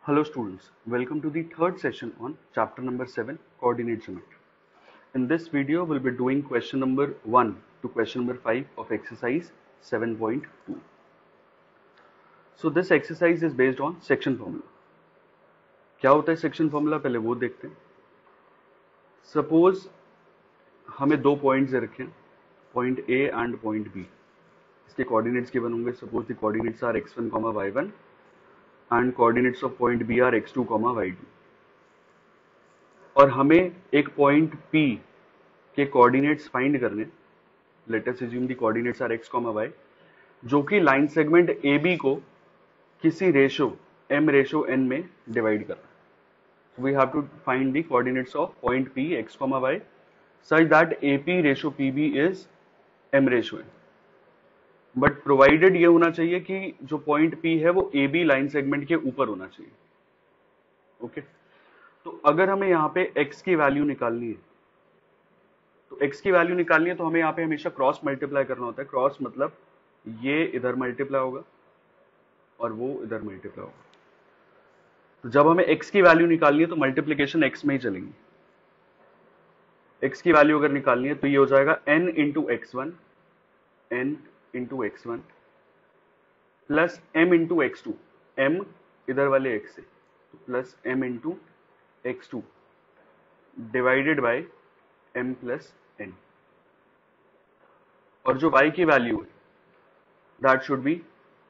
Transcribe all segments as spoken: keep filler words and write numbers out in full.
Hello students, welcome to the third session on chapter number seven, Coordinate Geometry. In this video, we'll be doing question number one to question number five of exercise seven point two. So this exercise is based on section formula. क्या होता है section formula पहले वो देखते हैं. Suppose हमें दो points दे रखे हैं, point A and point B. इसके coordinates given होंगे. Suppose the coordinates are x one, y one. And coordinates of point B are x two comma y two, और हमें एक पॉइंट पी के कोऑर्डिनेट्स फाइंड करने. Let us assume the coordinates are x comma y, जो कि line segment A B को किसी ratio m ratio n में डिवाइड करना. We have to find the coordinates of point P x comma y such that A P ratio P B is m ratio N. But provided ये होना चाहिए कि जो point P है वो A B line segment के ऊपर होना चाहिए. ओके, तो अगर हमें यहाँ पे x की वैल्यू निकालनी है, तो x की वैल्यू निकालनी है तो हमें यहाँ पे हमेशा क्रॉस मल्टीप्लाई करना होता है. क्रॉस मतलब ये इधर मल्टीप्लाई होगा और वो इधर मल्टीप्लाई होगा. तो जब हमें x की वैल्यू निकालनी है तो मल्टीप्लीकेशन x में ही चलेंगी. x की वैल्यू अगर निकालनी है तो ये हो जाएगा n into x one, n into x one plus m into x two, m इधर वाले x से, तो plus m into x two divided by m plus n. और जो y की वैल्यू है that should be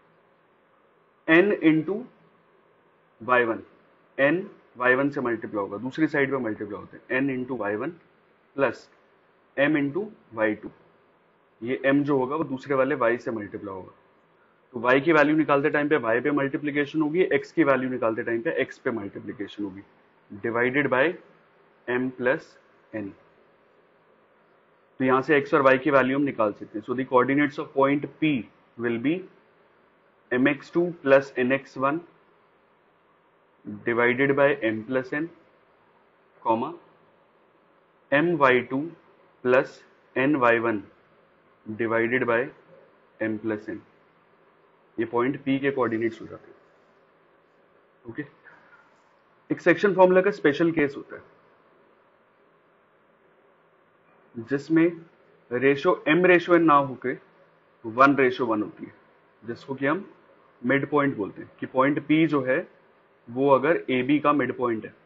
n into y one. n y one से multiply होगा, दूसरी साइड पे मल्टीप्लाई होते हैं. n into y one plus m into y two. ये m जो होगा वो दूसरे वाले y से मल्टीप्लाई होगा. तो y की वैल्यू निकालते टाइम पे y पे मल्टीप्लिकेशन होगी, x की वैल्यू निकालते टाइम पे x पे मल्टीप्लिकेशन होगी, divided by m plus n. तो यहां से x और y की वैल्यू हम निकाल सकते हैं. So the coordinates of point P will be m x two plus n x one divided by m plus n, comma m y two plus n y one divided by m plus n. ये point P के coordinates हो जाते हैं. Okay, एक section formula का special case होता है जिसमें रेशो m रेशो n ना होके वन रेशो वन होती है, जिसको कि हम मिड पॉइंट बोलते हैं. कि पॉइंट P जो है वो अगर ए बी का मिड पॉइंट है,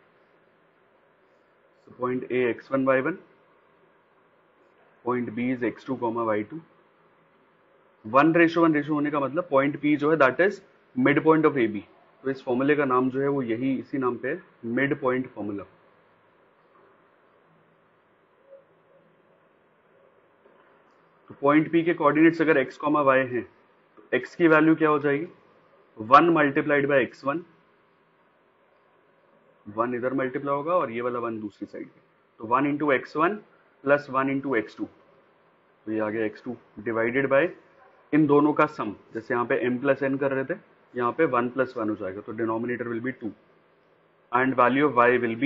point A x one y one, point B is x two comma y two. One ratio one ratio होने का मतलब पॉइंट P जो है that is mid point of A B. तो इस फॉर्मूले का नाम जो है वो यही इसी नाम पे है, मिड पॉइंट फॉर्मूला. तो पॉइंट P के कोऑर्डिनेट्स अगर x कॉमा वाई हैं तो x की वैल्यू क्या हो जाएगी, one multiplied by x one. One इधर मल्टीप्लाई होगा और ये वाला वन दूसरी साइड पे. तो one into x one plus one into x two, तो ये आ गया एक्स टू डिवाइडेड बाय इन दोनों का सम. जैसे यहाँ पे m प्लस एन कर रहे थे, यहाँ पे वन प्लस वन हो जाएगा, तो denominator will be two and value of y will be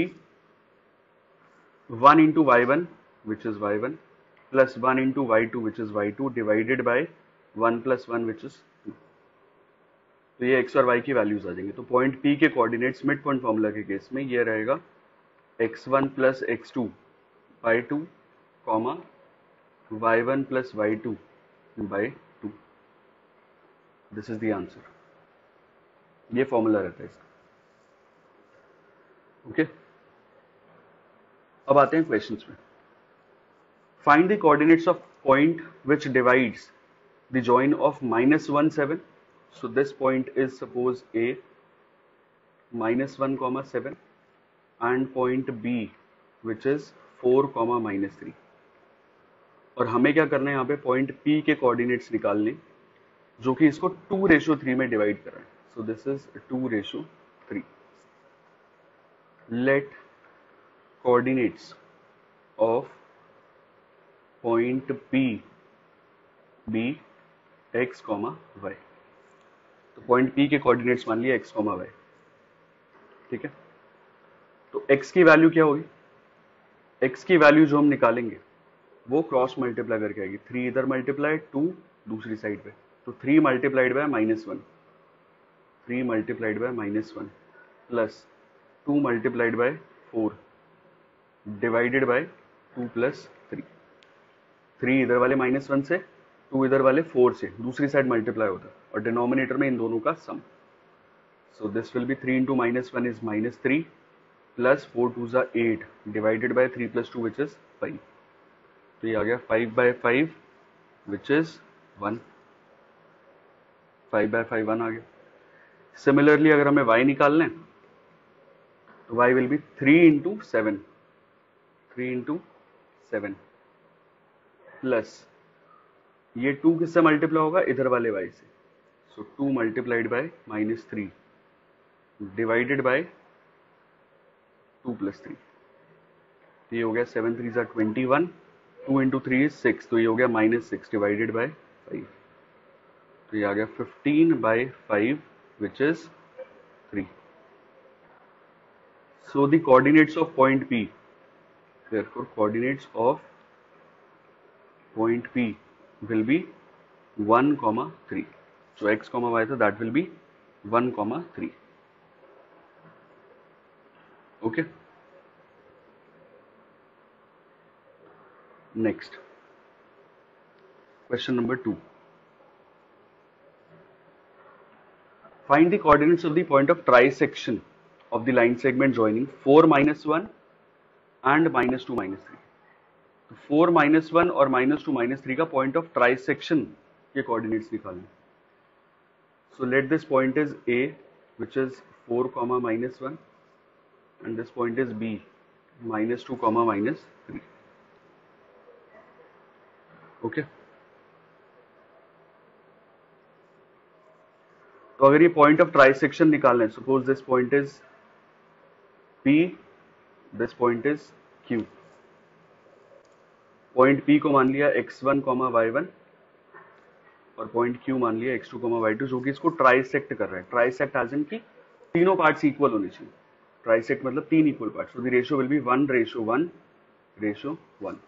one into y one which is y one plus one into y two which is y two divided by one plus one which is two. तो ये x और y की values आ जाएंगे. तो point P के coordinates mid point formula के case में ये रहेगा x one plus x two by two comma y one plus y two by two. This is the answer. ये फॉर्मूला रहता है इसका. Okay okay? अब आते हैं क्वेश्चंस में. Find the coordinates of point which divides the join of minus one seven. So this point is suppose A minus one comma seven and point B which is four comma minus three. और हमें क्या करना है यहाँ पे point P के coordinates निकालने जो कि इसको टू रेशो थ्री में डिवाइड कर रहा है. So this is two ratio three. Let coordinates of point P be x comma y. तो पॉइंट P के कोऑर्डिनेट्स मान लिया x कॉमा वाई. ठीक है, तो x की वैल्यू क्या होगी, x की वैल्यू जो हम निकालेंगे वो क्रॉस मल्टीप्लाई करके आएगी. थ्री इधर मल्टीप्लाई, टू दूसरी साइड पे, तो three multiplied by minus one, three multiplied by minus one plus two multiplied by four divided by two plus three. Three इधर वाले माइनस वन से, टू इधर वाले फोर से, दूसरी साइड मल्टीप्लाई होता है और डिनोमिनेटर में इन दोनों का sum. So this will be three into minus one is minus three plus four two ज़ा eight divided by three plus two which is five. तो ये आ गया five by five which is one. Five by five one आ गया। Similarly अगर हमें y निकालना है तो y will be three into seven, three into seven plus ये टू किससे मल्टीप्लाई होगा, इधर वाले y से। So two multiplied by minus three divided by two plus three. तो ये हो गया सेवन थ्री ज़ा twenty one, two into three is six, तो ये हो गया minus six divided by five. तो ये आ गया fifteen by five which is three. So the coordinates of point P, therefore coordinates of point P will be one comma three. So x comma y, so that will be one comma three. Okay. Next, question number two. Find the coordinates of the point of trisection of the line segment joining four minus one and minus two minus three. तो four minus one और minus two minus three का point of trisection के coordinates निकालने। So let this point is A which is four comma minus one and this point is B minus two comma minus three. Okay, तो अगर ये point of trisection निकालना है, suppose this point is P, this point is Q. Point P को मान लिया x one comma y one और point Q मान लिया x two comma y two, जो कि इसको ट्राइसेक्ट कर रहा है। ट्राइसेक्ट एज इन की तीनों पार्ट्स इक्वल होने चाहिए। ट्राइसेक्ट मतलब तीन equal parts. So the ratio will be one ratio one ratio one.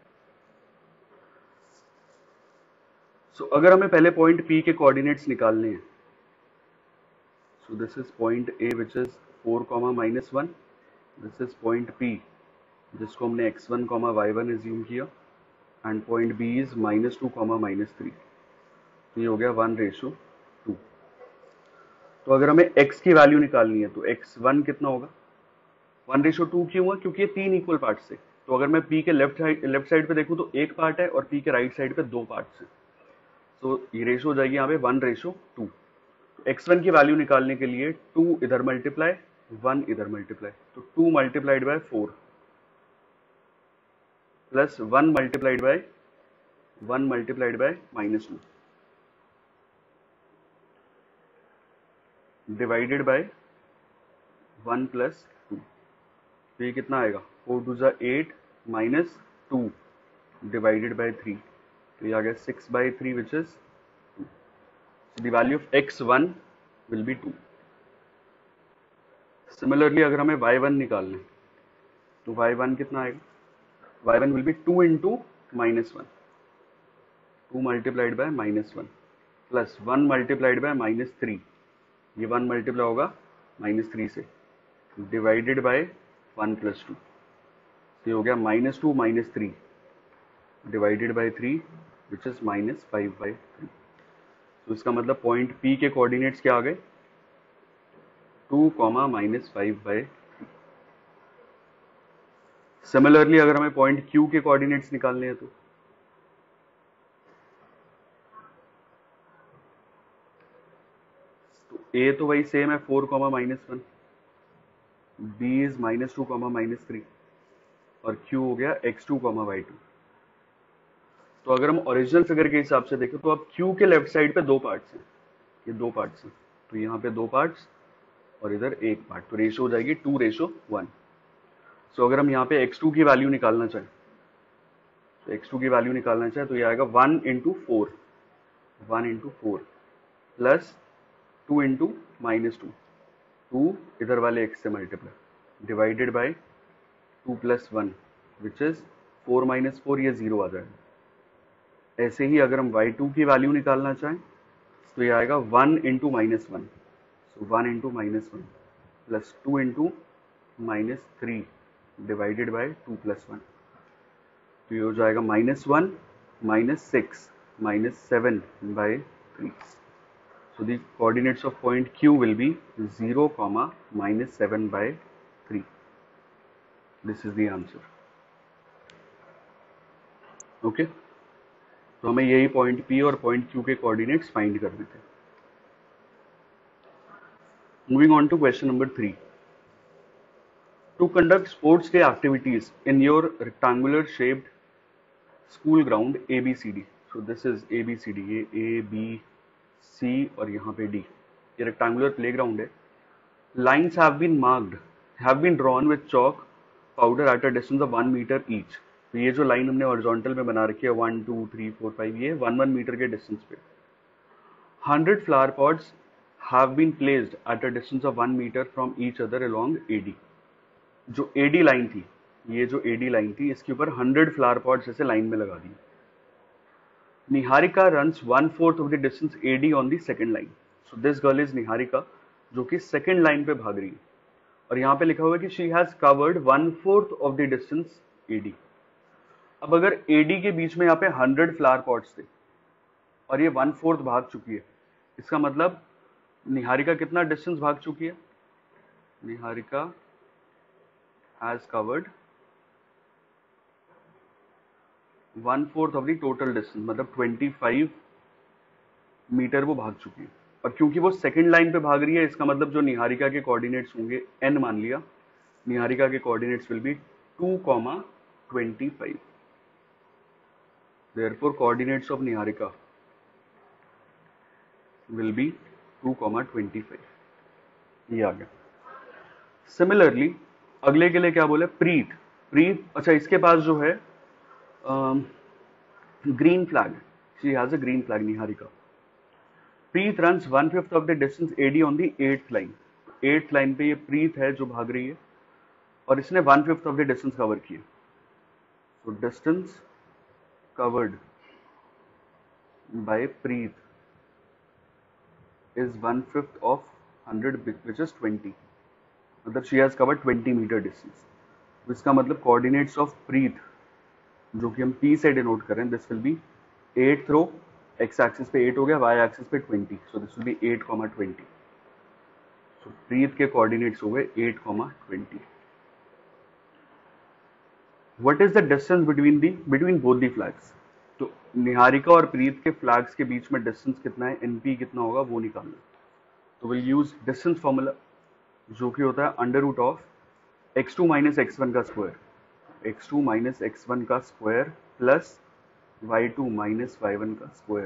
So अगर हमें पहले पॉइंट P के कोऑर्डिनेट्स निकालने हैं, so this is point A which is four comma minus one, this is point P जिसको हमने x one comma y one assume किया and point B is minus two comma minus three. तो ये हो गया one ratio to. तो अगर हमें x की वैल्यू निकालनी है तो एक्स वन कितना होगा, वन रेशो टू क्यों हुआ, क्योंकि ये तीन इक्वल पार्ट्स से। तो अगर मैं P के लेफ्ट साइड लेफ्ट साइड पे देखूं तो एक पार्ट है और P के राइट साइड पे दो पार्ट्स हैं। तो ये रेशो हो जाएगी यहाँ पे one ratio two. X one की वैल्यू निकालने के लिए टू इधर मल्टीप्लाई, वन इधर मल्टीप्लाई, तो two multiplied by four plus one multiplied by one multiplied by minus two divided by one plus two. तो ये कितना आएगा, फोर टू ज़ा eight minus two divided by three. तो ये आ गया six by three which is two. So the value of x one will be to. Similarly अगर हमें वाई वन निकालना है तो वाई वन कितना आएगा, y one will be two into minus one, two multiplied by minus one plus one multiplied by minus three, ये one multiply होगा minus three से divided by one plus two. तो ये हो गया minus two minus three divided by three which is minus five by three. तो इसका मतलब पॉइंट P के कोऑर्डिनेट्स क्या आ गए, two comma minus five by. Similarly अगर हमें पॉइंट Q के कोऑर्डिनेट्स निकालने हैं तो तो A तो वही सेम है four comma minus one, B is minus two comma minus three और Q हो गया x two comma y two. तो अगर हम ओरिजिनल फिगर के हिसाब से देखें तो अब Q के लेफ्ट साइड पे दो पार्ट्स हैं, ये दो पार्ट्स हैं, तो यहाँ पे दो पार्ट्स और इधर एक पार्ट, तो रेशो हो जाएगी टू रेशो वन। सो अगर हम यहाँ पे एक्स टू की वैल्यू निकालना चाहें तो एक्स टू की वैल्यू निकालना चाहें तो ये आएगा one into four, one into four plus two into minus two, two इधर वाले एक्स से multiply divided by two plus one which is four minus four, ये जीरो आ जाएगा। ऐसे ही अगर हम वाई टू की वैल्यू निकालना चाहें तो ये आएगा one into minus one, so one into minus one plus two into minus three divided by two plus one, तो ये हो जाएगा minus one minus six minus seven by three. So the coordinates of point Q will be zero comma minus seven by three. This is the answer. Okay. तो हमें यही point P और point Q के coordinates find करने थे. Moving on to question number three. To conduct sports day activities in your rectangular shaped school ground A B C D. So this is A B C D. ये A B C और यहाँ पे D. ये rectangular playground है. Lines have been marked, have been drawn with chalk powder at a distance of one meter each. तो ये जो line हमने हॉरिजॉन्टल में बना रखी है one two three four five, ये वन वन मीटर के डिस्टेंस पे. Hundred flower pots have been placed at a distance of one metre from each other along AD. जो एडी लाइन थी, ये जो एडी लाइन थी, इसके ऊपर हंड्रेड फ्लावर पॉट्स ऐसे लाइन में लगा दी. Niharika runs one fourth of the distance AD on the second line. So this girl is Niharika, जो कि सेकेंड लाइन पे भाग रही है. और यहाँ पे लिखा हुआ है कि she has covered one fourth of the distance AD. अब अगर एडी के बीच में यहाँ पे हंड्रेड फ्लावर पॉट्स थे और ये वन फोर्थ भाग चुकी है, इसका मतलब निहारिका कितना डिस्टेंस भाग चुकी है? Niharika has covered one fourth of the total distance, मतलब ट्वेंटी फाइव मीटर वो भाग चुकी है. और क्योंकि वो सेकंड लाइन पे भाग रही है, इसका मतलब जो निहारिका के कोऑर्डिनेट्स होंगे n मान लिया, निहारिका के coordinates will be two comma twenty five. Therefore coordinates of Niharika will be two comma twenty five. ये आ गया. सिमिलरली अगले के लिए क्या बोले? प्रीत. प्रीत, अच्छा इसके पास जो है green flag, she has a green flag Niharika. Preet runs one fifth of the distance AD on the eighth line. Eighth line पे ये प्रीत है जो भाग रही है और इसने one fifth of the distance cover किया. तो distance covered by Preet is one fifth of hundred which is twenty, मतलब she has covered twenty metre distance. इसका मतलब कोऑर्डिनेट्स ऑफ प्रीत, जो कि हम P से डिनोट कर रहे हैं, this will be eight throw, x axis पे एट हो गया, वाई एक्सिस पे twenty, so this will be eight comma twenty. So Preet के कोऑर्डिनेट्स हो गए eight comma twenty. What is the distance between the between both the flags? तो निहारिका और प्रीत के फ्लैग्स के बीच में डिस्टेंस कितना है, एनपी कितना होगा, वो निकालना. तो विल यूज डिस्टेंस फॉर्मूला, जो कि होता है under root of x two minus x one का square, x two minus x one का square plus y two minus y one का स्क्वायर.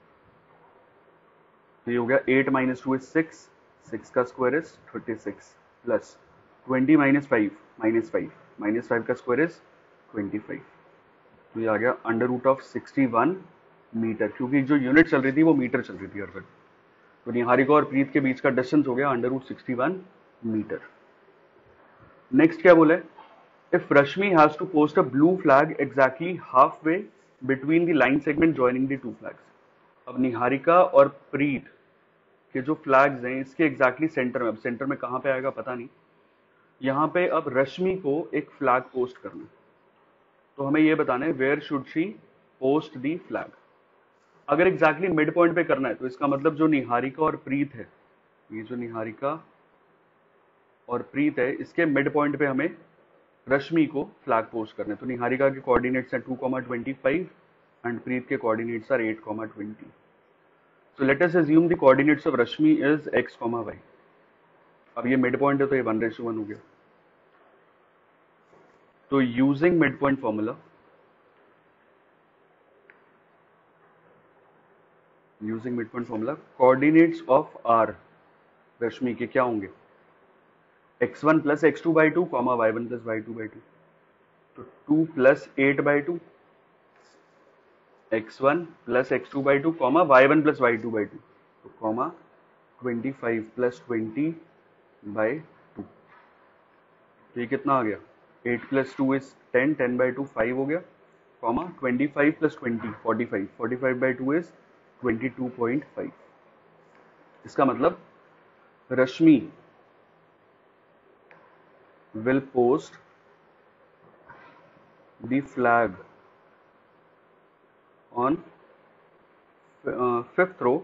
तो ये हो गया eight minus two is six, six का square is thirty six plus twenty minus five minus five minus five का square is twenty five. तो ये आ गया under root of sixty one metre, क्योंकि जो यूनिट चल रही थी वो मीटर चल रही थी हर वक्त. तो निहारिका और प्रीत के बीच का डिस्टेंस हो गया under root sixty one metre. Next क्या बोले? If Rashmi has to post a blue flag exactly half way between the line segment joining the two flags. अब निहारिका और प्रीत के जो फ्लैग्स हैं इसके एग्जैक्टली सेंटर में, अब सेंटर में कहाँ पे आएगा पता नहीं, यहाँ पे अब रश्मि को एक फ्लैग पोस्ट करना है. तो हमें ये बताना है where should she post the flag. अगर एग्जैक्टली मिड पॉइंट पे करना है तो इसका मतलब जो निहारिका और प्रीत है, ये जो निहारिका और प्रीत है, इसके मिड पॉइंट पे हमें रश्मि को फ्लैग पोस्ट करना है. तो निहारिका के कोऑर्डिनेट्स हैं two comma twenty five and Preet के coordinates are eight comma twenty. So let us assume the coordinates of Rashmi is x comma y. अब ये मिड पॉइंट है तो ये वन रेशो वन हो गया. तो using mid point formula, using mid point formula coordinates of R Rashmi के क्या होंगे? X one plus x two by two comma y one plus y two by two. तो two plus eight by two, x one plus x two by two comma y one plus y two by two, तो comma twenty five plus twenty by two. तो ये कितना आ गया? Eight plus two is ten, ten by two five हो गया, comma twenty five plus twenty forty five, forty five by two is twenty two point five. इसका मतलब Rashmi will post the flag on uh, fifth row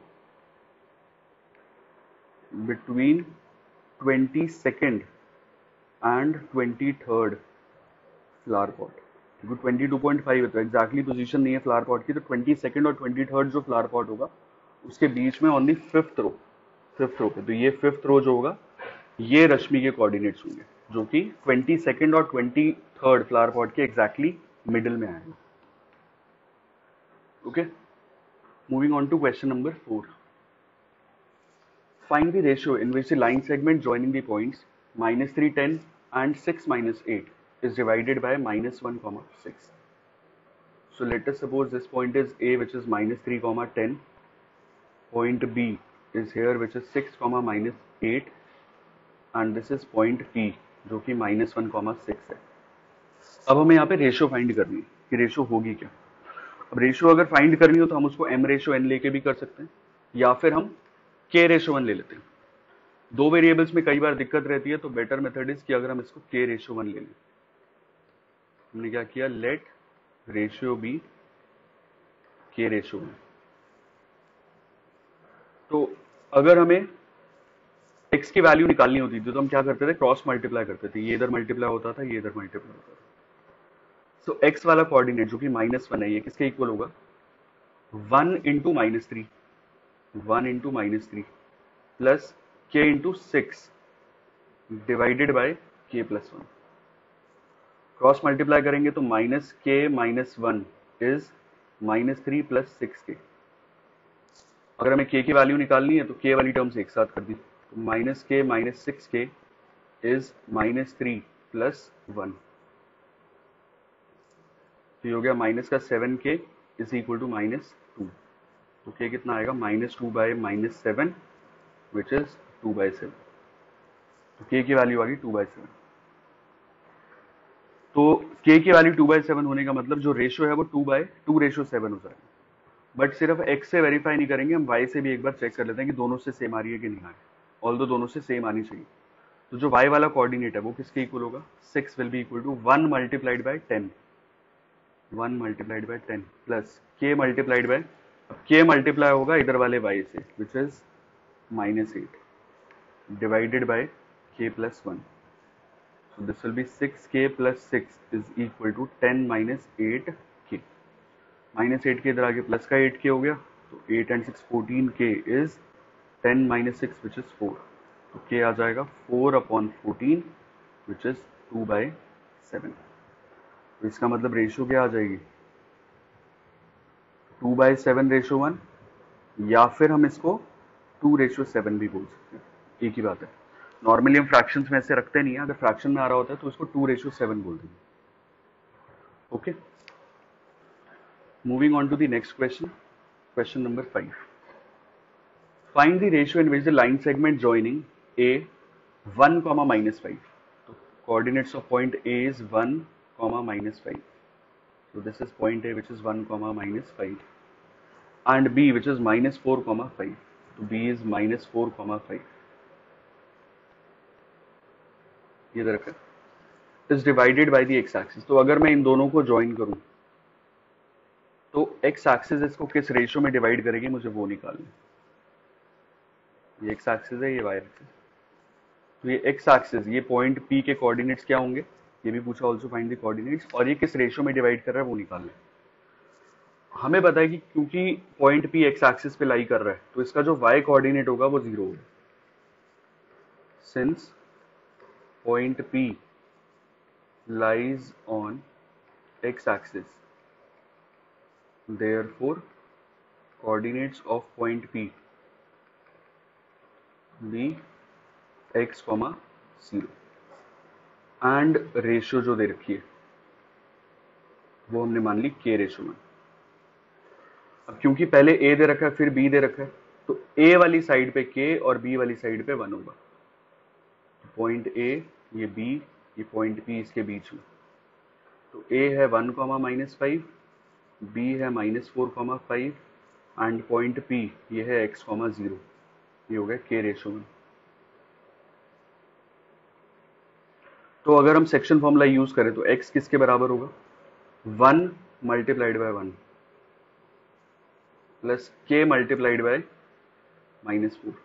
between twenty-second and twenty-third flower pot, क्योंकि twenty two point five है तो exactly position नहीं है flower pot की, तो twenty second और ट्वेंटी थर्ड जो फ्लावर पॉट होगा उसके बीच में on the fifth row, fifth row पे, तो ये फिफ्थ रो जो होगा ये रश्मि के कोऑर्डिनेट्स होंगे जो कि ट्वेंटी सेकेंड और ट्वेंटी थर्ड फ्लावर पॉट के एग्जैक्टली मिडिल में आएगा. Okay, moving on to question number four. Find the ratio in which the line segment joining the points minus three, ten and six minus eight is divided by minus one, six. So let us suppose this point is A, which is minus three, ten. Point B is here, which is six, minus eight, and this is point P जो कि minus one, six है. अब हमें यहाँ पे ratio find करनी है कि रेशियो होगी क्या. अब रेशियो अगर फाइंड करनी हो तो हम उसको m रेशियो n लेके भी कर सकते हैं या फिर हम k रेशियो वन ले लेते हैं. दो वेरिएबल्स में कई बार दिक्कत रहती है, तो बेटर मेथड इज कि अगर हम इसको k रेशियो वन ले लें. हमने क्या किया, let ratio be k ratio one. तो अगर हमें x की वैल्यू निकालनी होती थी तो हम क्या करते थे, क्रॉस मल्टीप्लाई करते थे. ये इधर मल्टीप्लाई होता था, ये इधर मल्टीप्लाई होता था. सो so, x वाला कोऑर्डिनेट जो कि माइनस वन है, ये किसके इक्वल होगा, one into minus three, one into minus three plus k into six divided by k plus one. Cross multiply करेंगे तो minus k minus one is minus three plus six k. अगर हमें के की वैल्यू निकालनी है तो के वाली टर्म्स एक साथ कर दी, तो minus k minus six k is minus three plus one. तो ये हो गया माइनस का seven k is equal to minus two. तो के कितना आएगा, minus two by minus seven which is two by seven. तो के की वैल्यू आ गई टू बाय सेवन. तो के की वैल्यू टू बाय सेवन होने का मतलब जो रेशियो है वो two by two ratio seven हो जाएगा. बट सिर्फ x से वेरीफाई नहीं करेंगे, हम y से भी एक बार चेक कर लेते हैं कि दोनों से सेम आ रही है कि नहीं आ रही. ऑल दो दोनों से सेम आनी चाहिए. तो जो y वाला कोऑर्डिनेट है वो किसके इक्वल होगा, six will be equal to one multiplied by ten, one multiplied by ten plus k multiplied by, अब के मल्टीप्लाई होगा इधर वाले y से which is minus eight divided by k plus one. So this will be six k plus six is equal to ten minus eight k. Minus eight k इधर आगे plus का eight के हो गया, तो eight and six fourteen k is ten minus six which is four. तो k आ जाएगा four upon fourteen which is two by seven. तो इसका मतलब रेशियो क्या आ जाएगी, two by seven ratio one, या फिर हम इसको टू रेशियो सेवन भी बोल सकते हैं. एक ही बात है. नॉर्मली हम फ्रैक्शंस में ऐसे रखते नहीं है, अगर फ्रैक्शन में आ रहा होता है तो इसको टू रेशियो सेवन बोल देंगे. Okay, moving on to the next question, question number five. Find the ratio in which the line segment joining A one comma minus five. तो coordinates of point A is one comma minus five. So this is point A which is one comma minus five and B which is minus four comma five. So B is minus four comma five. ये इधर रखा is divided by the x axis. तो अगर मैं इन दोनों को join करूं तो x axis इसको किस रेशियो में डिवाइड करेगी मुझे वो निकालना. ये x axis है, ये y axis. तो ये x axis, ये पॉइंट P के कोऑर्डिनेट्स क्या होंगे ये भी पूछा, ऑल्सो फाइंड द कोऑर्डिनेट्स, और ये किस रेशियो में डिवाइड कर रहा है वो निकालना है. हमें पता है कि क्योंकि पॉइंट P x एक्सिस पे लाई कर रहा है तो इसका जो y कोऑर्डिनेट होगा वो जीरो होगा. Since point P lies on x axis, therefore coordinates of point P be x comma zero and ratio जो दे रखी है वो हमने मान ली k रेशियो में. अब क्योंकि पहले a दे रखा है फिर b दे रखा है तो a वाली साइड पे k और b वाली साइड पे वन होगा. पॉइंट a, ये b, ये पॉइंट p इसके बीच में. तो a है one comma minus five, b है minus four comma five and point p ये है x कॉमा जीरो. ये हो गया k रेशियो में. तो अगर हम सेक्शन फॉर्मूला यूज करें तो x किसके बराबर होगा, one multiplied by one plus k multiplied by minus four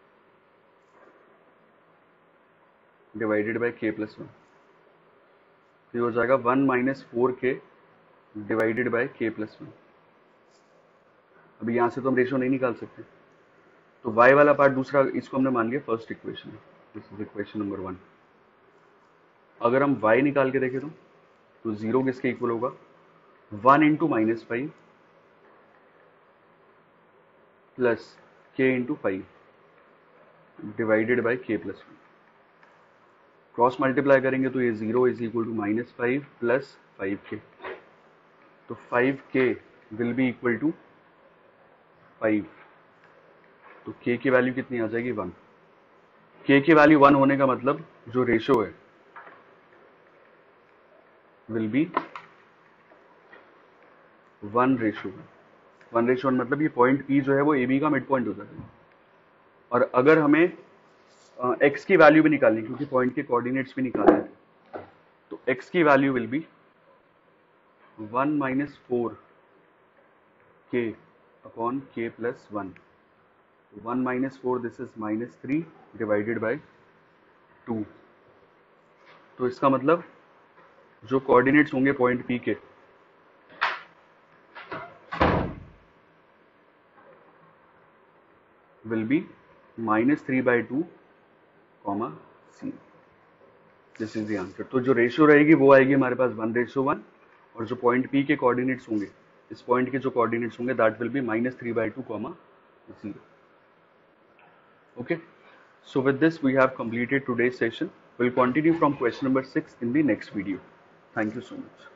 divided by k plus one. ये हो जाएगा one minus four k divided by k plus one. अभी यहां से तो हम रेशियो नहीं निकाल सकते, तो y वाला पार्ट दूसरा, इसको हमने मान लिया first equation, this is equation number one. अगर हम y निकाल के देखें तो तो जीरो किसके इक्वल होगा, one into minus five plus k into five divided by k plus one. Cross multiply करेंगे तो ये zero is equal to minus five plus five k, तो five k will be equal to five, तो k की value कितनी आ जाएगी, one. k की वैल्यू वन होने का मतलब जो रेशियो है will be one ratio one. One ratio one मतलब ये पॉइंट P जो है वो ए बी का मिड पॉइंट हो जाता है। और अगर हमें x की वैल्यू भी निकालनी, क्योंकि पॉइंट के कोऑर्डिनेट्स भी निकालने हैं, तो x की value will be one minus four k upon k plus one. One minus four this is minus three divided by two. तो इसका मतलब जो कोऑर्डिनेट्स होंगे पॉइंट P के will be minus three by two comma C. This is the answer. तो जो ratio रहेगी वो आएगी हमारे पास वन रेशियो वन, और जो पॉइंट P के कोऑर्डिनेट्स होंगे, इस पॉइंट के जो कोऑर्डिनेट्स होंगे that will be minus three by two comma C. Okay, so with this we have completed today's session. We'll continue from question number six in the next video. Thank you so much.